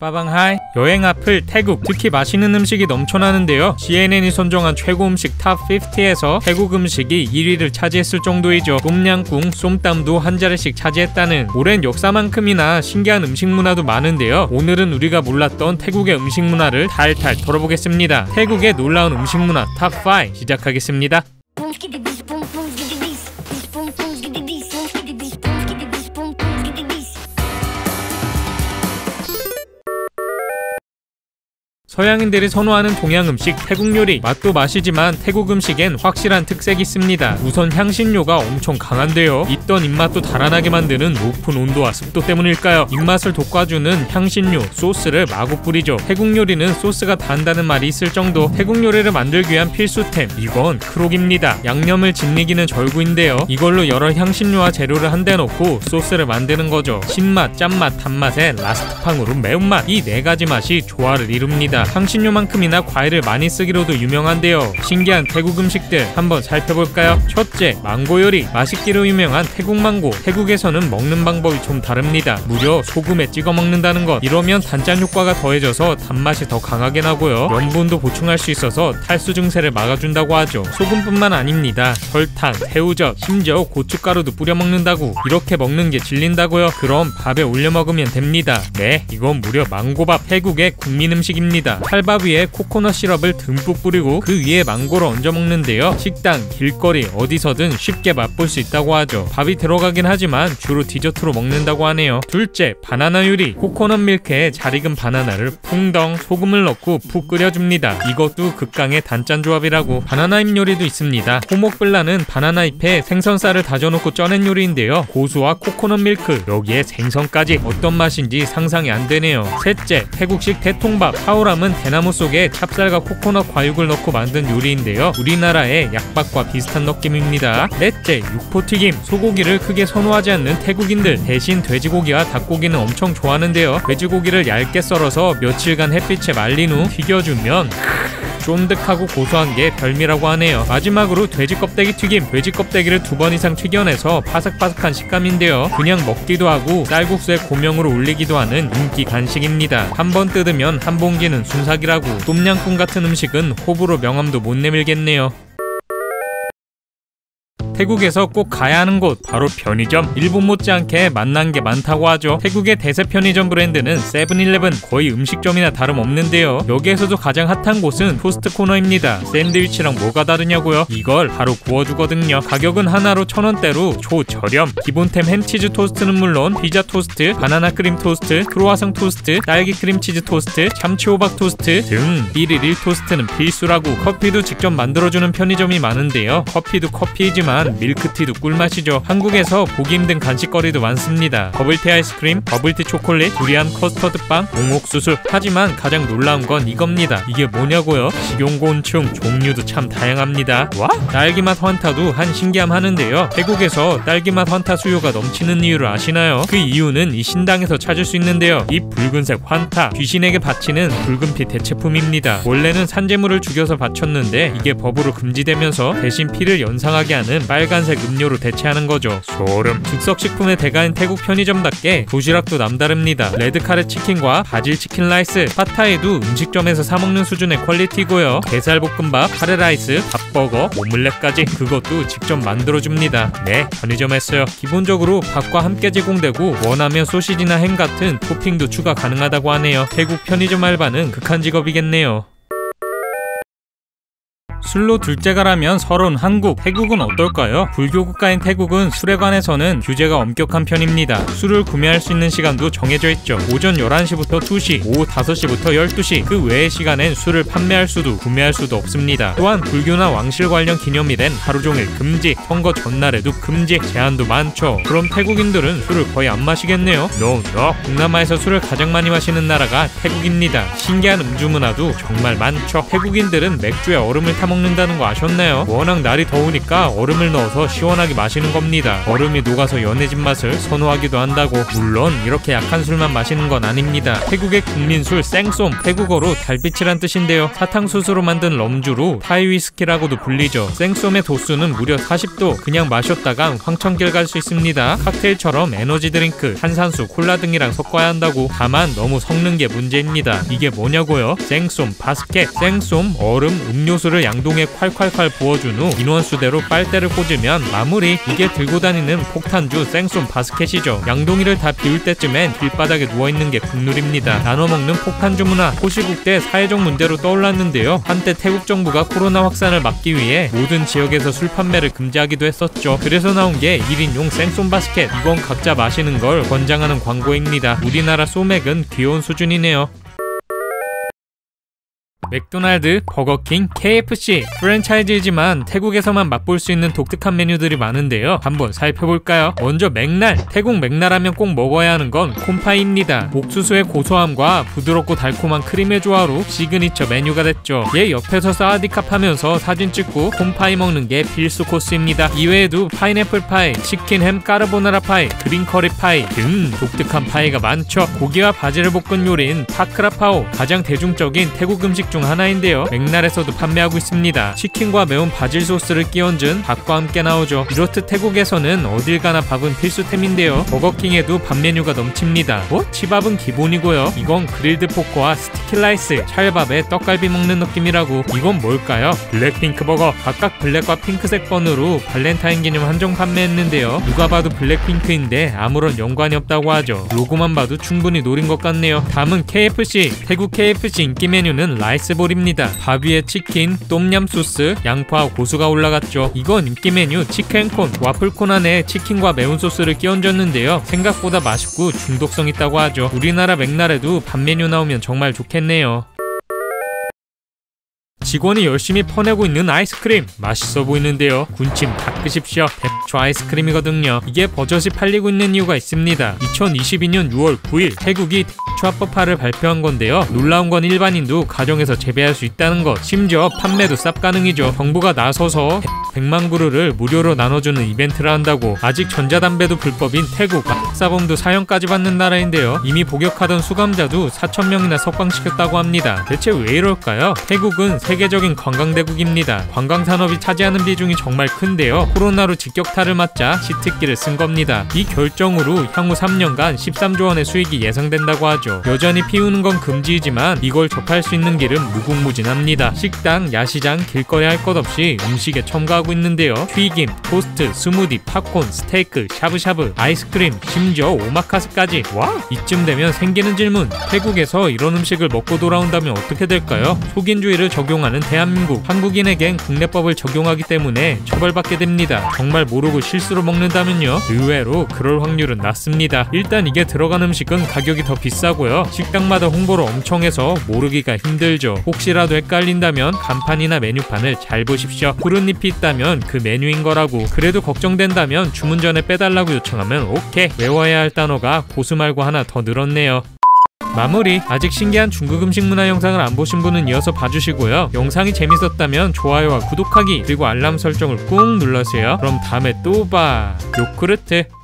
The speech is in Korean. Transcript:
빠방하이. 여행 앞을 태국, 특히 맛있는 음식이 넘쳐나는데요. CNN이 선정한 최고 음식 탑 50에서 태국 음식이 1위를 차지했을 정도이죠. 똠양꿍, 쏨땀도 한 자리씩 차지했다는. 오랜 역사만큼이나 신기한 음식 문화도 많은데요. 오늘은 우리가 몰랐던 태국의 음식 문화를 탈탈 털어보겠습니다. 태국의 놀라운 음식 문화 탑 5 시작하겠습니다. 서양인들이 선호하는 동양 음식 태국 요리. 맛도 맛이지만 태국 음식엔 확실한 특색이 있습니다. 우선 향신료가 엄청 강한데요. 있던 입맛도 달아나게 만드는 높은 온도와 습도 때문일까요? 입맛을 돋궈주는 향신료, 소스를 마구 뿌리죠. 태국 요리는 소스가 단다는 말이 있을 정도. 태국 요리를 만들기 위한 필수템, 이건 크록입니다. 양념을 짓이기는 절구인데요. 이걸로 여러 향신료와 재료를 한데 넣고 소스를 만드는 거죠. 신맛, 짠맛, 단맛에 라스트팡으로 매운맛, 이 네 가지 맛이 조화를 이룹니다. 향신료만큼이나 과일을 많이 쓰기로도 유명한데요. 신기한 태국 음식들 한번 살펴볼까요? 첫째, 망고 요리. 맛있기로 유명한 태국 망고. 태국에서는 먹는 방법이 좀 다릅니다. 무려 소금에 찍어 먹는다는 것. 이러면 단짠 효과가 더해져서 단맛이 더 강하게 나고요. 염분도 보충할 수 있어서 탈수 증세를 막아준다고 하죠. 소금뿐만 아닙니다. 설탕, 새우젓, 심지어 고춧가루도 뿌려 먹는다고. 이렇게 먹는 게 질린다고요? 그럼 밥에 올려 먹으면 됩니다. 네, 이건 무려 망고밥. 태국의 국민 음식입니다. 찰밥 위에 코코넛 시럽을 듬뿍 뿌리고 그 위에 망고를 얹어 먹는데요. 식당, 길거리 어디서든 쉽게 맛볼 수 있다고 하죠. 밥이 들어가긴 하지만 주로 디저트로 먹는다고 하네요. 둘째, 바나나 요리. 코코넛 밀크에 잘 익은 바나나를 풍덩 소금을 넣고 푹 끓여줍니다. 이것도 극강의 단짠 조합이라고. 바나나 잎 요리도 있습니다. 호목블라는 바나나 잎에 생선살을 다져놓고 쪄낸 요리인데요. 고수와 코코넛 밀크, 여기에 생선까지. 어떤 맛인지 상상이 안 되네요. 셋째, 태국식 대통밥. 하오람은 대나무 속에 찹쌀과 코코넛 과육을 넣고 만든 요리인데요. 우리나라의 약밥과 비슷한 느낌입니다. 넷째, 육포튀김. 소고기를 크게 선호하지 않는 태국인들, 대신 돼지고기와 닭고기는 엄청 좋아하는데요. 돼지고기를 얇게 썰어서 며칠간 햇빛에 말린 후 튀겨주면 쫀득하고 고소한 게 별미라고 하네요. 마지막으로 돼지 껍데기 튀김. 돼지 껍데기를 2번 이상 튀겨내서 바삭바삭한 식감인데요. 그냥 먹기도 하고 쌀국수에 고명으로 올리기도 하는 인기 간식입니다. 한 번 뜯으면 한 봉지는 순삭이라고. 똠양꿍 같은 음식은 호불호 명함도 못 내밀겠네요. 태국에서 꼭 가야 하는 곳, 바로 편의점. 일본 못지않게 맛난 게 많다고 하죠. 태국의 대세 편의점 브랜드는 세븐일레븐. 거의 음식점이나 다름없는데요. 여기에서도 가장 핫한 곳은 토스트 코너입니다. 샌드위치랑 뭐가 다르냐고요? 이걸 바로 구워주거든요. 가격은 하나로 1,000원대로 초저렴. 기본템 햄치즈 토스트는 물론 피자 토스트, 바나나 크림 토스트, 크로와상 토스트, 딸기 크림치즈 토스트, 참치 호박 토스트 등 1일 1토스트는 필수라고. 커피도 직접 만들어주는 편의점이 많은데요. 커피도 커피이지만 밀크티도 꿀맛이죠. 한국에서 보기 힘든 간식거리도 많습니다. 버블티 아이스크림, 버블티 초콜릿, 두리안 커스터드빵, 옥옥수수. 하지만 가장 놀라운 건 이겁니다. 이게 뭐냐고요? 식용곤충 종류도 참 다양합니다. 와? 딸기맛 환타도 한 신기함 하는데요. 태국에서 딸기맛 환타 수요가 넘치는 이유를 아시나요? 그 이유는 이 신당에서 찾을 수 있는데요. 이 붉은색 환타, 귀신에게 바치는 붉은피 대체품입니다. 원래는 산재물을 죽여서 바쳤는데 이게 법으로 금지되면서 대신 피를 연상하게 하는 빨간색 음료로 대체하는 거죠. 소름. 즉석식품의 대가인 태국 편의점답게 도시락도 남다릅니다. 레드카레 치킨과 바질 치킨 라이스, 팟타이도 음식점에서 사먹는 수준의 퀄리티고요. 게살볶음밥, 카레라이스, 밥버거, 오믈렛까지 그것도 직접 만들어줍니다. 네, 편의점에서요. 기본적으로 밥과 함께 제공되고 원하면 소시지나 햄 같은 토핑도 추가 가능하다고 하네요. 태국 편의점 알바는 극한 직업이겠네요. 술로 둘째가라면 서러운 한국, 태국은 어떨까요? 불교 국가인 태국은 술에 관해서는 규제가 엄격한 편입니다. 술을 구매할 수 있는 시간도 정해져 있죠. 오전 11시부터 2시, 오후 5시부터 12시, 그 외의 시간엔 술을 판매할 수도 구매할 수도 없습니다. 또한 불교나 왕실 관련 기념일엔 하루 종일 금지, 선거 전날에도 금지, 제한도 많죠. 그럼 태국인들은 술을 거의 안 마시겠네요? No. 동남아에서 술을 가장 많이 마시는 나라가 태국입니다. 신기한 음주 문화도 정말 많죠. 태국인들은 맥주에 얼음을 타 먹는다는 거 아셨나요? 워낙 날이 더우니까 얼음을 넣어서 시원하게 마시는 겁니다. 얼음이 녹아서 연해진 맛을 선호하기도 한다고. 물론 이렇게 약한 술만 마시는 건 아닙니다. 태국의 국민술 생쏨, 태국어로 달빛이란 뜻인데요. 사탕수수로 만든 럼주로 타이 위스키라고도 불리죠. 생쏨의 도수는 무려 40도. 그냥 마셨다간 황천길 갈 수 있습니다. 칵테일처럼 에너지 드링크, 탄산수, 콜라 등이랑 섞어야 한다고. 다만 너무 섞는 게 문제입니다. 이게 뭐냐고요? 생쏨, 바스켓, 생쏨, 얼음, 음료수를 양동이에 콸콸콸 부어준 후 인원수대로 빨대를 꽂으면 마무리. 이게 들고 다니는 폭탄주 생쏨 바스켓이죠. 양동이를 다 비울 때쯤엔 길바닥에 누워있는 게 국룰입니다. 나눠 먹는 폭탄주 문화, 호시국대 사회적 문제로 떠올랐는데요. 한때 태국 정부가 코로나 확산을 막기 위해 모든 지역에서 술 판매를 금지하기도 했었죠. 그래서 나온 게 1인용 생쏨 바스켓. 이건 각자 마시는 걸 권장하는 광고입니다. 우리나라 소맥은 귀여운 수준이네요. 맥도날드, 버거킹, KFC 프랜차이즈이지만 태국에서만 맛볼 수 있는 독특한 메뉴들이 많은데요. 한번 살펴볼까요? 먼저 맥날. 태국 맥날하면 꼭 먹어야 하는 건 콤파이입니다. 옥수수의 고소함과 부드럽고 달콤한 크림의 조화로 시그니처 메뉴가 됐죠. 얘 옆에서 사와디캅 하면서 사진 찍고 콤파이 먹는 게 필수 코스입니다. 이외에도 파인애플 파이, 치킨 햄 까르보나라 파이, 그린 커리 파이 등 독특한 파이가 많죠. 고기와 바지를 볶은 요리인 파크라파오, 가장 대중적인 태국 음식 중 하나인데요. 맥날에서도 판매하고 있습니다. 치킨과 매운 바질 소스를 끼얹은 밥과 함께 나오죠. 이렇듯 태국에서는 어딜 가나 밥은 필수템인데요. 버거킹에도 밥 메뉴가 넘칩니다. 치밥은 기본이고요. 이건 그릴드 포크와 스티키 라이스, 찰밥에 떡갈비 먹는 느낌이라고. 이건 뭘까요? 블랙핑크 버거. 각각 블랙과 핑크색 번으로 발렌타인 기념 한정 판매했는데요. 누가 봐도 블랙핑크인데 아무런 연관이 없다고 하죠. 로고만 봐도 충분히 노린 것 같네요. 다음은 KFC. 태국 KFC 인기 메뉴는 라이스볼입니다. 밥 위에 치킨, 똠얌 소스, 양파, 고수가 올라갔죠. 이건 인기 메뉴 치킨콘. 와플콘 안에 치킨과 매운 소스를 끼얹었는데요. 생각보다 맛있고 중독성 있다고 하죠. 우리나라 맥날에도 밥 메뉴 나오면 정말 좋겠네요. 직원이 열심히 퍼내고 있는 아이스크림, 맛있어 보이는데요. 군침 닦으십시오. 대추 아이스크림이거든요. 이게 버젓이 팔리고 있는 이유가 있습니다. 2022년 6월 9일 태국이 대추 합법화를 발표한 건데요. 놀라운 건 일반인도 가정에서 재배할 수 있다는 것. 심지어 판매도 쌉 가능이죠. 정부가 나서서 100만 그루를 무료로 나눠주는 이벤트를 한다고. 아직 전자담배도 불법인 태국, 사범도 사형까지 받는 나라인데요. 이미 복역하던 수감자도 4,000명이나 석방시켰다고 합니다. 대체 왜 이럴까요? 태국은 세계적인 관광대국입니다. 관광산업이 차지하는 비중이 정말 큰데요. 코로나로 직격탄을 맞자 시트기를 쓴 겁니다. 이 결정으로 향후 3년간 13조 원의 수익이 예상된다고 하죠. 여전히 피우는 건 금지이지만 이걸 접할 수 있는 길은 무궁무진합니다. 식당, 야시장, 길거리 할 것 없이 음식에 첨가하고 있는데요. 튀김, 토스트, 스무디, 팝콘, 스테이크, 샤브샤브, 아이스크림, 심지어 오마카세까지. 와! 이쯤 되면 생기는 질문. 태국에서 이런 음식을 먹고 돌아온다면 어떻게 될까요? 속인주의를 적용하는 대한민국. 한국인에겐 국내법을 적용하기 때문에 처벌받게 됩니다. 정말 모르고 실수로 먹는다면요? 의외로 그럴 확률은 낮습니다. 일단 이게 들어간 음식은 가격이 더 비싸고요. 식당마다 홍보를 엄청 해서 모르기가 힘들죠. 혹시라도 헷갈린다면 간판이나 메뉴판을 잘 보십시오. 푸른 잎이 있다면 그 메뉴인 거라고. 그래도 걱정된다면 주문 전에 빼달라고 요청하면 오케이. 외워야 할 단어가 고수 말고 하나 더 늘었네요. 마무리. 아직 신기한 중국 음식 문화 영상을 안 보신 분은 이어서 봐주시고요. 영상이 재밌었다면 좋아요와 구독하기 그리고 알람 설정을 꾹 눌러주세요. 그럼 다음에 또 봐. 요크르트.